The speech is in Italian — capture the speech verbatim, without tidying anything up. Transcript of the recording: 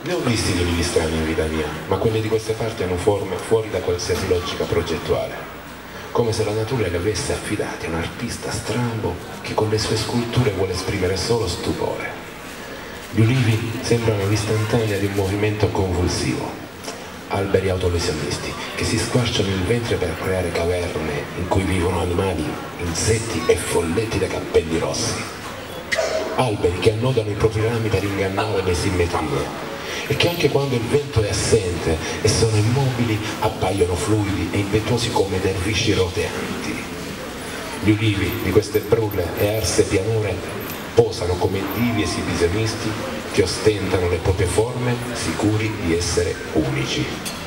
Ne ho visti di ulivi strani in vita mia, ma quelli di queste parti hanno forme fuori da qualsiasi logica progettuale, come se la natura li avesse affidati a un artista strambo che con le sue sculture vuole esprimere solo stupore. Gli ulivi sembrano l'istantanea di un movimento convulsivo, alberi autolesionisti che si squarciano il ventre per creare caverne in cui vivono animali, insetti e folletti dai cappelli rossi, alberi che annodano i propri rami per ingannare le simmetrie e che anche quando il vento è assente e sono immobili appaiono fluidi e impetuosi come dervisci roteanti. Gli ulivi di queste brulle e arse pianure posano come divi esibisionisti che ostentano le proprie forme sicuri di essere unici.